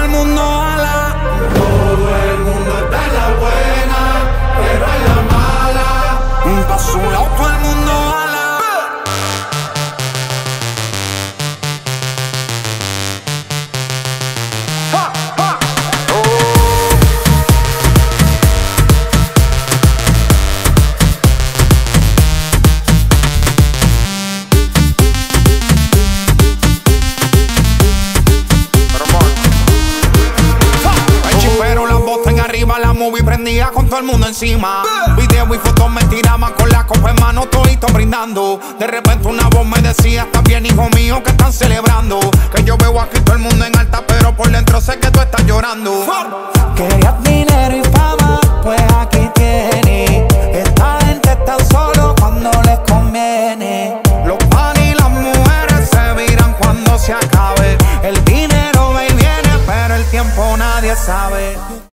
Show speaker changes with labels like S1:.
S1: el mundo jala.
S2: Todo el mundo está en la buena, pero en la mala.
S1: Pa' su lado todo el mundo jala. La movie prendía con todo el mundo encima. Video y fotos me tiraban con la copa en mano, toditos brindando. De repente una voz me decía: está bien, hijo mío, que están celebrando. Que yo veo aquí todo el mundo en alta, pero por dentro sé que tú estás llorando.
S3: Querías dinero y fama, pues aquí tienes. Esta gente está solo cuando les conviene.
S1: Los pan y las mujeres se viran cuando se acabe.
S3: El dinero va y viene, pero el tiempo nadie sabe.